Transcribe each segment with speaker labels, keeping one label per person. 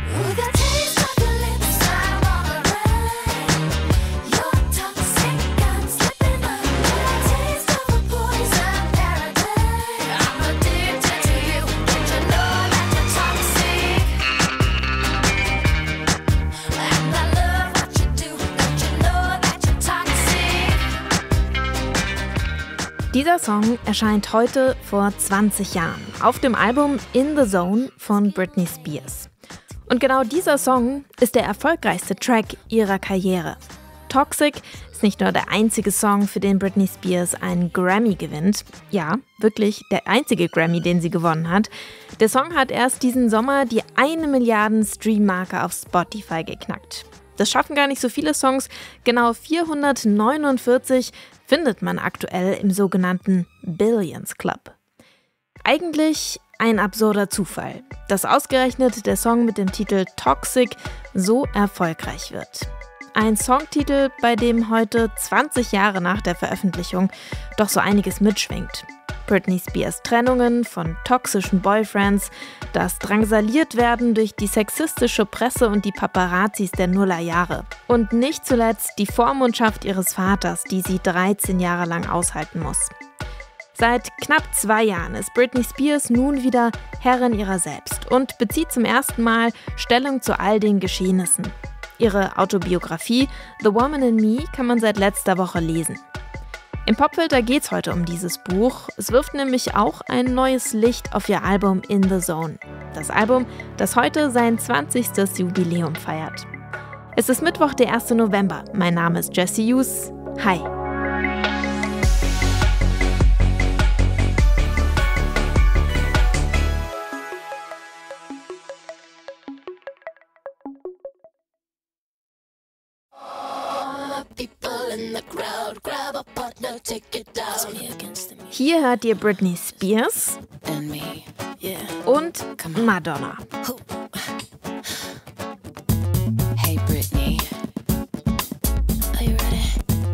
Speaker 1: Dieser Song erscheint heute vor 20 Jahren auf dem Album In the Zone von Britney Spears. Und genau dieser Song ist der erfolgreichste Track ihrer Karriere. Toxic ist nicht nur der einzige Song, für den Britney Spears einen Grammy gewinnt. Ja, wirklich der einzige Grammy, den sie gewonnen hat. Der Song hat erst diesen Sommer die 1 Milliarden Stream-Marke auf Spotify geknackt. Das schaffen gar nicht so viele Songs, genau 449 findet man aktuell im sogenannten Billions Club. Eigentlich ein absurder Zufall, dass ausgerechnet der Song mit dem Titel Toxic so erfolgreich wird. Ein Songtitel, bei dem heute 20 Jahre nach der Veröffentlichung doch so einiges mitschwingt. Britney Spears Trennungen von toxischen Boyfriends, das Drangsaliertwerden durch die sexistische Presse und die Paparazzis der Nullerjahre. Und nicht zuletzt die Vormundschaft ihres Vaters, die sie 13 Jahre lang aushalten muss. Seit knapp 2 Jahren ist Britney Spears nun wieder Herrin ihrer selbst und bezieht zum ersten Mal Stellung zu all den Geschehnissen. Ihre Autobiografie The Woman in Me kann man seit letzter Woche lesen. Im Popfilter geht's heute um dieses Buch. Es wirft nämlich auch ein neues Licht auf ihr Album In the Zone. Das Album, das heute sein 20. Jubiläum feiert. Es ist Mittwoch, der 1. November. Mein Name ist Jessie Hughes. Hi. Hier hört ihr Britney Spears und Madonna.
Speaker 2: Hey Britney, are you ready?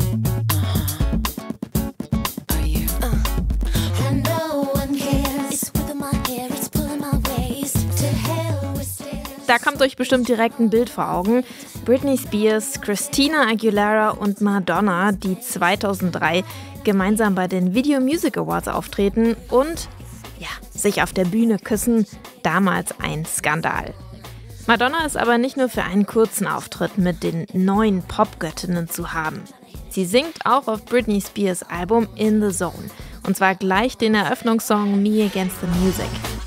Speaker 2: Are you? And no one cares. It's within my hair, it's pulling my waist. To hell with stairs.
Speaker 1: Da kommt euch bestimmt direkt ein Bild vor Augen. Britney Spears, Christina Aguilera und Madonna, die 2003 gemeinsam bei den Video Music Awards auftreten und sich auf der Bühne küssen, damals ein Skandal. Madonna ist aber nicht nur für einen kurzen Auftritt mit den neuen Popgöttinnen zu haben. Sie singt auch auf Britney Spears Album In the Zone, und zwar gleich den Eröffnungssong Me Against the Music.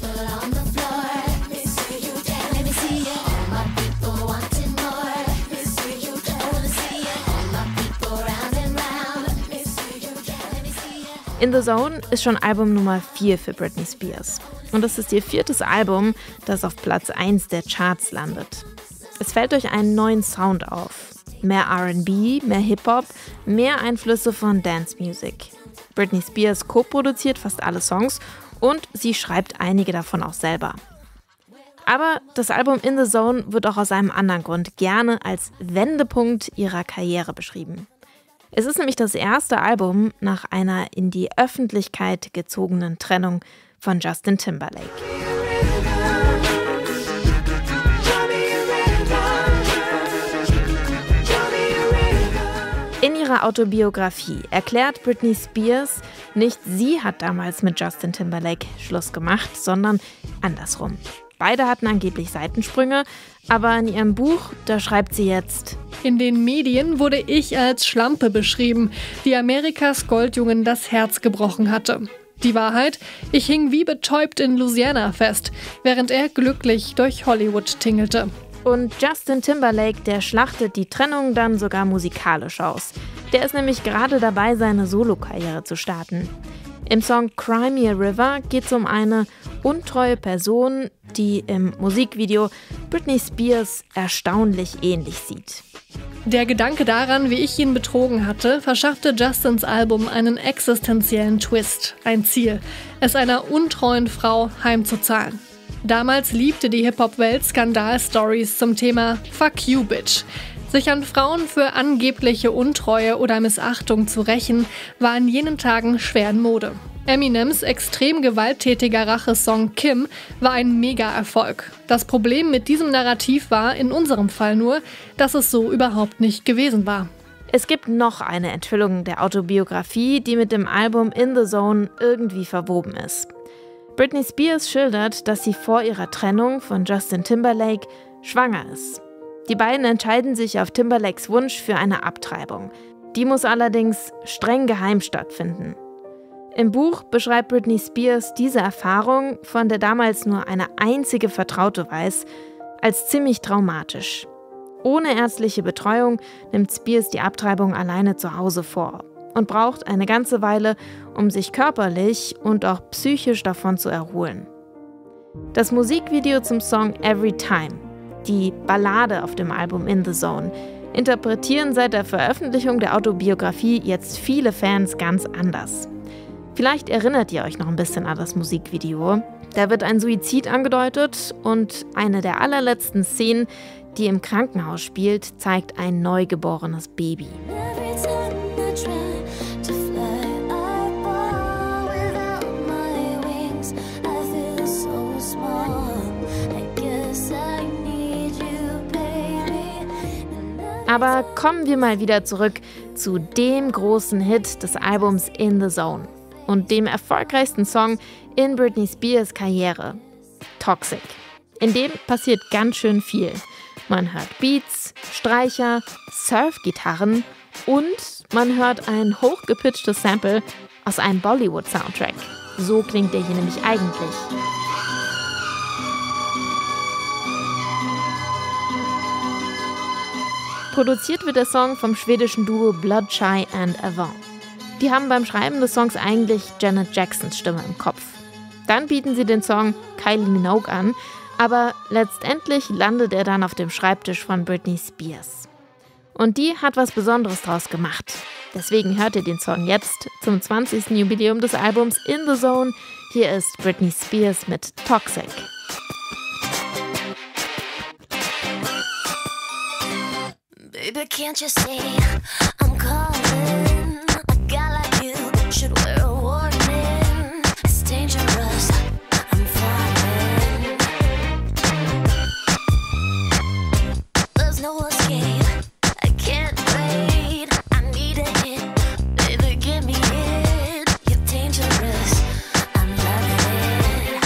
Speaker 1: In the Zone ist schon Album Nummer 4 für Britney Spears. Und es ist ihr 4. Album, das auf Platz 1 der Charts landet. Es fällt durch einen neuen Sound auf. Mehr R&B, mehr Hip-Hop, mehr Einflüsse von Dance Music. Britney Spears co-produziert fast alle Songs und sie schreibt einige davon auch selber. Aber das Album In the Zone wird auch aus einem anderen Grund gerne als Wendepunkt ihrer Karriere beschrieben. Es ist nämlich das erste Album nach einer in die Öffentlichkeit gezogenen Trennung von Justin Timberlake. In ihrer Autobiografie erklärt Britney Spears, nicht sie hat damals mit Justin Timberlake Schluss gemacht, sondern andersrum. Beide hatten angeblich Seitensprünge, aber in ihrem Buch, da schreibt sie jetzt:
Speaker 3: In den Medien wurde ich als Schlampe beschrieben, die Amerikas Goldjungen das Herz gebrochen hatte. Die Wahrheit, ich hing wie betäubt in Louisiana fest, während er glücklich durch Hollywood tingelte.
Speaker 1: Und Justin Timberlake, der schlachtet die Trennung dann sogar musikalisch aus. Der ist nämlich gerade dabei, seine Solokarriere zu starten. Im Song Cry Me a River geht es um eine untreue Person, die im Musikvideo Britney Spears erstaunlich ähnlich sieht.
Speaker 3: Der Gedanke daran, wie ich ihn betrogen hatte, verschaffte Justins Album einen existenziellen Twist, ein Ziel, es einer untreuen Frau heimzuzahlen. Damals liebte die Hip-Hop-Welt Skandal-Stories zum Thema Fuck You, Bitch. Sich an Frauen für angebliche Untreue oder Missachtung zu rächen, war in jenen Tagen schwer in Mode. Eminems extrem gewalttätiger Rachesong Kim war ein Mega-Erfolg. Das Problem mit diesem Narrativ war in unserem Fall nur, dass es so überhaupt nicht gewesen war.
Speaker 1: Es gibt noch eine Enthüllung der Autobiografie, die mit dem Album In the Zone irgendwie verwoben ist. Britney Spears schildert, dass sie vor ihrer Trennung von Justin Timberlake schwanger ist. Die beiden entscheiden sich auf Timberlakes Wunsch für eine Abtreibung. Die muss allerdings streng geheim stattfinden. Im Buch beschreibt Britney Spears diese Erfahrung, von der damals nur eine einzige Vertraute weiß, als ziemlich traumatisch. Ohne ärztliche Betreuung nimmt Spears die Abtreibung alleine zu Hause vor und braucht eine ganze Weile, um sich körperlich und auch psychisch davon zu erholen. Das Musikvideo zum Song Every Time, die Ballade auf dem Album In the Zone, interpretieren seit der Veröffentlichung der Autobiografie jetzt viele Fans ganz anders. Vielleicht erinnert ihr euch noch ein bisschen an das Musikvideo. Da wird ein Suizid angedeutet und eine der allerletzten Szenen, die im Krankenhaus spielt, zeigt ein neugeborenes Baby.
Speaker 2: Every time I try to fly, I fall without my wings. I feel so small. I guess I need you, baby.
Speaker 1: Aber kommen wir mal wieder zurück zu dem großen Hit des Albums In the Zone und dem erfolgreichsten Song in Britney Spears Karriere, Toxic. In dem passiert ganz schön viel. Man hört Beats, Streicher, Surfgitarren und man hört ein hochgepitchtes Sample aus einem Bollywood-Soundtrack. So klingt der hier nämlich eigentlich. Produziert wird der Song vom schwedischen Duo Bloodshy and Avant. Die haben beim Schreiben des Songs eigentlich Janet Jacksons Stimme im Kopf. Dann bieten sie den Song Kylie Minogue an, aber letztendlich landet er dann auf dem Schreibtisch von Britney Spears. Und die hat was Besonderes draus gemacht. Deswegen hört ihr den Song jetzt zum 20. Jubiläum des Albums In the Zone. Hier ist Britney Spears mit Toxic.
Speaker 2: Baby, can't you see I'm calling? A guy like you should wear a warning. It's dangerous. I'm falling. There's no escape. I can't wait. I need a hit. Baby, give me it. You're dangerous. I'm loving it.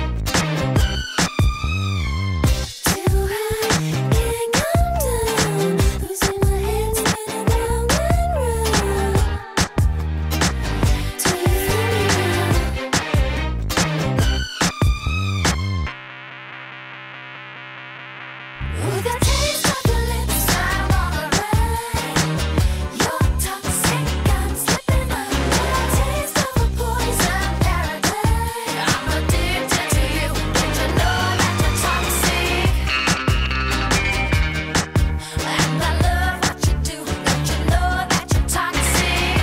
Speaker 2: Too high, can't come down. Losing my head, spinning round and round. Do you feel me now? With a taste of your lips, I wanna ride. You're toxic, I'm slipping up. With a taste of a poison paradise. I'm addicted to you. Don't you know that you're toxic? And I love what you do. Don't you know that you're toxic?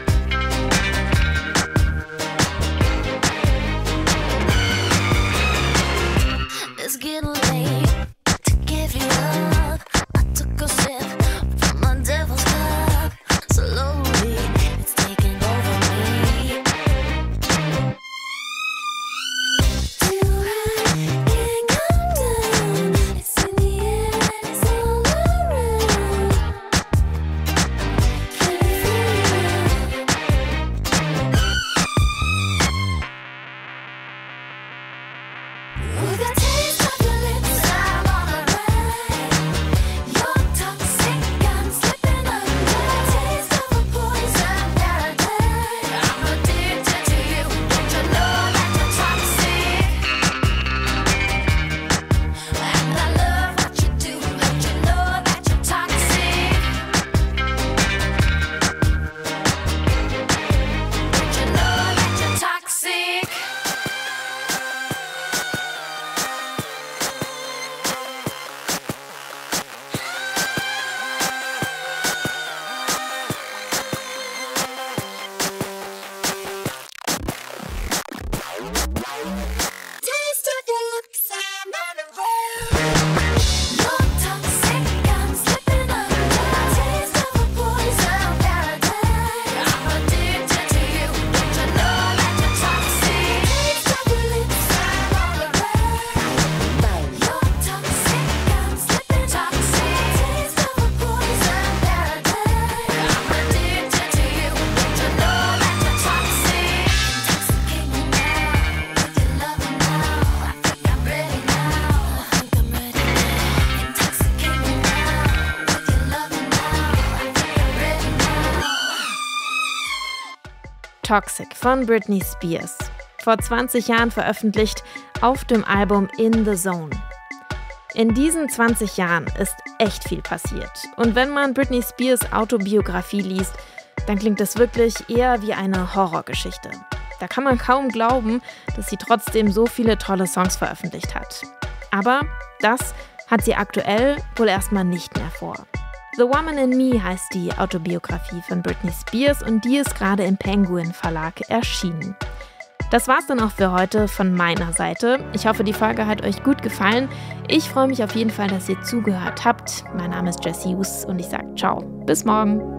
Speaker 2: It's getting late to give you up. I took a sip from my devil's cup. Slowly, it's taking over me. Too high, can't come down. It's in the air, it's all around. Can you feel it? With a taste of your lips.
Speaker 1: Toxic von Britney Spears. Vor 20 Jahren veröffentlicht auf dem Album In the Zone. In diesen 20 Jahren ist echt viel passiert. Und wenn man Britney Spears Autobiografie liest, dann klingt es wirklich eher wie eine Horrorgeschichte. Da kann man kaum glauben, dass sie trotzdem so viele tolle Songs veröffentlicht hat. Aber das hat sie aktuell wohl erstmal nicht mehr vor. The Woman in Me heißt die Autobiografie von Britney Spears und die ist gerade im Penguin Verlag erschienen. Das war's dann auch für heute von meiner Seite. Ich hoffe, die Folge hat euch gut gefallen. Ich freue mich auf jeden Fall, dass ihr zugehört habt. Mein Name ist Jessie Hus und ich sage ciao. Bis morgen.